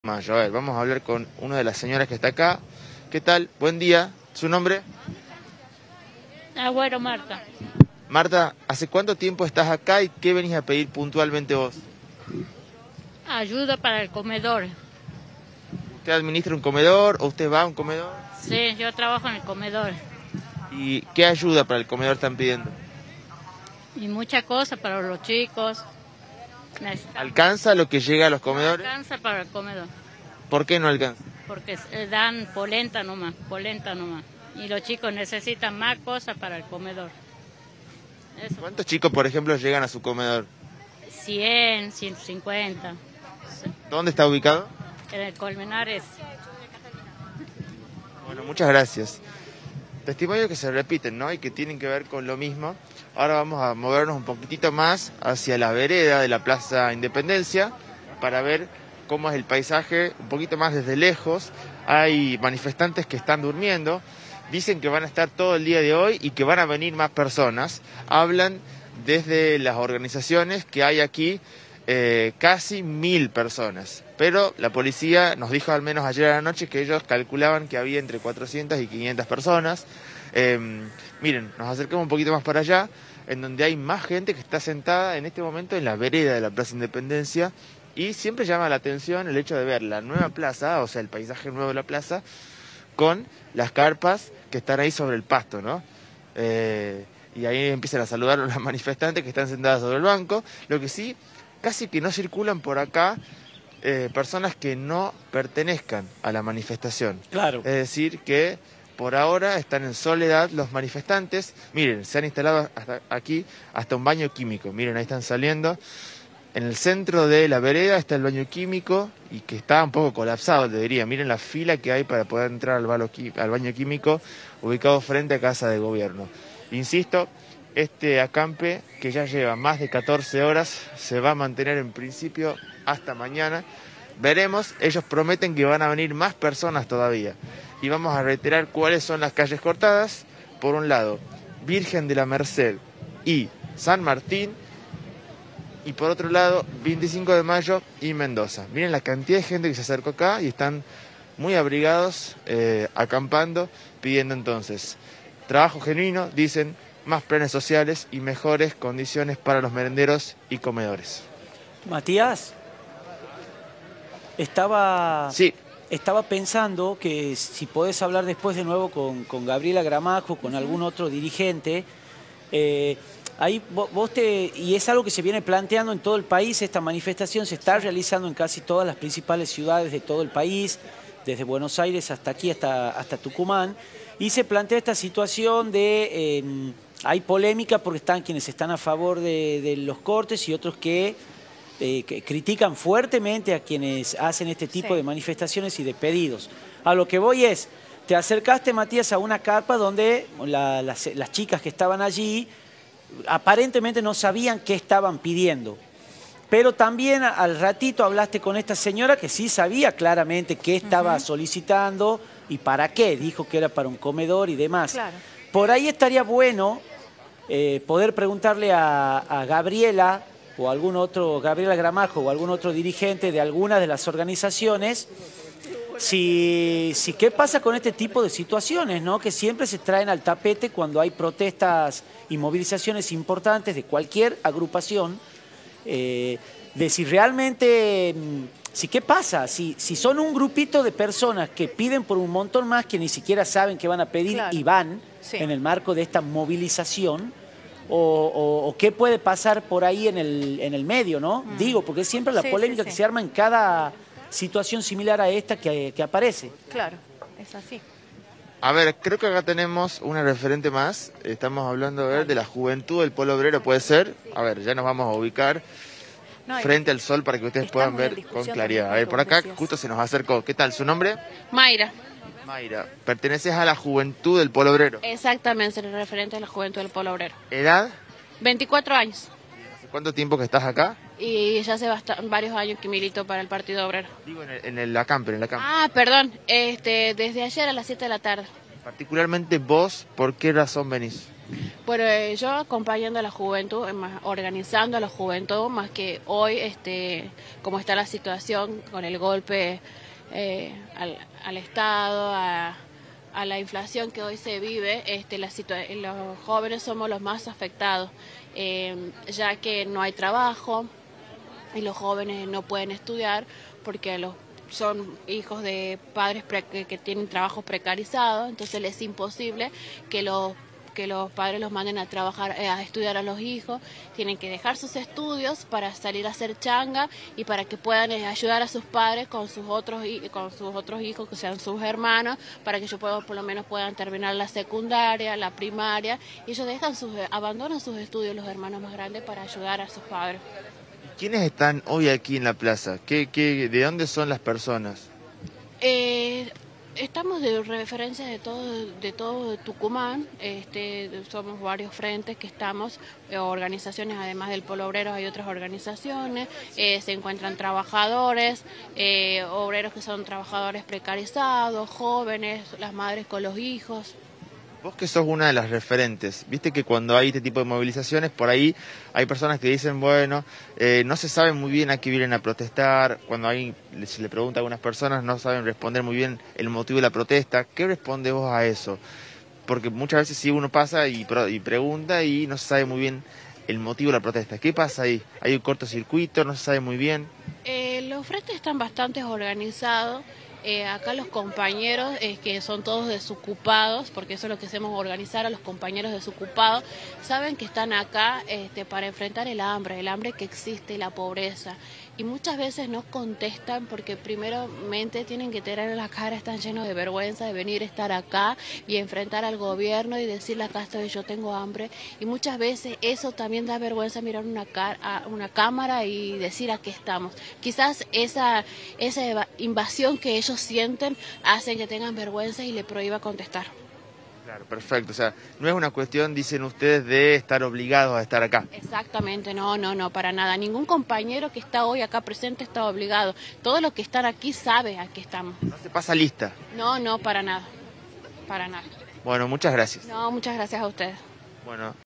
Mayo. A ver, vamos a hablar con una de las señoras que está acá. ¿Qué tal? Buen día. ¿Su nombre? Agüero Marta. Marta, ¿hace cuánto tiempo estás acá y qué venís a pedir puntualmente vos? Ayuda para el comedor. ¿Usted administra un comedor o usted va a un comedor? Sí, yo trabajo en el comedor. ¿Y qué ayuda para el comedor están pidiendo? Y muchas cosas para los chicos. ¿Alcanza lo que llega a los comedores? No alcanza para el comedor. ¿Por qué no alcanza? Porque dan polenta nomás, polenta nomás. Y los chicos necesitan más cosas para el comedor. Eso. ¿Cuántos chicos, por ejemplo, llegan a su comedor? 100, 150. Sí. ¿Dónde está ubicado? En el Colmenares. Bueno, muchas gracias. Testimonios que se repiten, ¿no? Y que tienen que ver con lo mismo. Ahora vamos a movernos un poquitito más hacia la vereda de la Plaza Independencia para ver cómo es el paisaje un poquito más desde lejos. Hay manifestantes que están durmiendo. Dicen que van a estar todo el día de hoy y que van a venir más personas. Hablan desde las organizaciones que hay aquí casi 1000 personas. Pero la policía nos dijo al menos ayer a la noche que ellos calculaban que había entre 400 y 500 personas. Miren, nos acercamos un poquito más para allá, en donde hay más gente que está sentada en este momento en la vereda de la Plaza Independencia. Y siempre llama la atención el hecho de ver la nueva plaza, o sea, el paisaje nuevo de la plaza, con las carpas que están ahí sobre el pasto, ¿no? Y ahí empiezan a saludar a los manifestantes que están sentadas sobre el banco. Lo que sí, casi que no circulan por acá personas que no pertenezcan a la manifestación. Claro. Es decir, que por ahora están en soledad los manifestantes. Miren, se han instalado aquí hasta un baño químico. Miren, ahí están saliendo. En el centro de la vereda está el baño químico y que está un poco colapsado, te diría. Miren la fila que hay para poder entrar al baño químico ubicado frente a Casa de Gobierno. Insisto, este acampe que ya lleva más de 14 horas se va a mantener en principio hasta mañana. Veremos, ellos prometen que van a venir más personas todavía. Y vamos a reiterar cuáles son las calles cortadas. Por un lado, Virgen de la Merced y San Martín. Y por otro lado, 25 de mayo y Mendoza. Miren la cantidad de gente que se acercó acá y están muy abrigados, acampando, pidiendo entonces trabajo genuino, dicen, más planes sociales y mejores condiciones para los merenderos y comedores. Matías, Sí. estaba pensando que si podés hablar después de nuevo con Gabriela Gramajo, con algún otro dirigente, ahí y es algo que se viene planteando en todo el país. Esta manifestación se está realizando en casi todas las principales ciudades de todo el país, desde Buenos Aires hasta aquí, hasta Tucumán, y se plantea esta situación de, hay polémica porque están quienes están a favor de los cortes y otros que critican fuertemente a quienes hacen este tipo de manifestaciones y de pedidos. A lo que voy es, te acercaste, Matías, a una carpa donde las chicas que estaban allí aparentemente no sabían qué estaban pidiendo. Pero también al ratito hablaste con esta señora que sí sabía claramente qué estaba solicitando y para qué. Dijo que era para un comedor y demás. Claro. Por ahí estaría bueno poder preguntarle a Gabriela o algún otro, Gabriela Gramajo o algún otro dirigente de alguna de las organizaciones, si qué pasa con este tipo de situaciones, ¿no? Que siempre se traen al tapete cuando hay protestas y movilizaciones importantes de cualquier agrupación, de si realmente, si qué pasa, si son un grupito de personas que piden por un montón más que ni siquiera saben qué van a pedir y van en el marco de esta movilización, o qué puede pasar por ahí en el medio, ¿no? Digo, porque es siempre la polémica que se arma en cada situación similar a esta que aparece. Claro, es así. A ver, creo que acá tenemos una referente más. Estamos hablando de la juventud del Polo Obrero, ¿puede ser? A ver, ya nos vamos a ubicar frente al sol para que ustedes puedan ver con claridad. A ver, por acá justo se nos acercó. ¿Qué tal? ¿Su nombre? Mayra. Mayra, ¿perteneces a la juventud del Polo Obrero? Exactamente, soy referente de la juventud del Polo Obrero. ¿Edad? 24 años. ¿Hace cuánto tiempo que estás acá? Y ya hace varios años que milito para el Partido Obrero. Digo, en el acampe, Ah, perdón, desde ayer a las 7 de la tarde. Particularmente vos, ¿por qué razón venís? Bueno, yo acompañando a la juventud, organizando a la juventud, más que hoy, como está la situación con el golpe al Estado, a la inflación que hoy se vive, los jóvenes somos los más afectados, ya que no hay trabajo y los jóvenes no pueden estudiar porque son hijos de padres que tienen trabajos precarizados, entonces les es imposible que los padres los manden a trabajar, a estudiar a los hijos, tienen que dejar sus estudios para salir a hacer changa y para que puedan ayudar a sus padres con sus otros hijos, que sean sus hermanos, para que ellos por lo menos puedan terminar la secundaria, la primaria, y ellos abandonan sus estudios, los hermanos más grandes, para ayudar a sus padres. ¿Quiénes están hoy aquí en la plaza? ¿De dónde son las personas? Estamos de referencia de todo Tucumán, somos varios frentes que estamos, organizaciones, además del Polo Obrero hay otras organizaciones, se encuentran trabajadores, obreros que son trabajadores precarizados, jóvenes, las madres con los hijos. Vos que sos una de las referentes, viste que cuando hay este tipo de movilizaciones, por ahí hay personas que dicen, bueno, no se sabe muy bien a qué vienen a protestar, cuando se le pregunta a algunas personas no saben responder muy bien el motivo de la protesta. ¿Qué responde vos a eso? Porque muchas veces sí uno pasa y pregunta y no se sabe muy bien el motivo de la protesta. ¿Qué pasa ahí? ¿Hay un cortocircuito? ¿No se sabe muy bien? Los frentes están bastante organizados. Acá los compañeros, que son todos desocupados, porque eso es lo que hacemos, organizar a los compañeros desocupados, saben que están acá para enfrentar el hambre que existe, la pobreza. Y muchas veces no contestan porque primeramente tienen que tener en la cara, están llenos de vergüenza de venir a estar acá y enfrentar al gobierno y decirle acá estoy, yo tengo hambre. Y muchas veces eso también da vergüenza, mirar una cámara y decir aquí estamos. Quizás esa invasión que ellos sienten hacen que tengan vergüenza y le prohíba contestar. Claro, perfecto. O sea, no es una cuestión, dicen ustedes, de estar obligados a estar acá. Exactamente, no, para nada. Ningún compañero que está hoy acá presente está obligado. Todos los que están aquí saben a qué estamos. ¿No se pasa lista? No, para nada. Para nada. Bueno, muchas gracias. No, muchas gracias a ustedes. Bueno.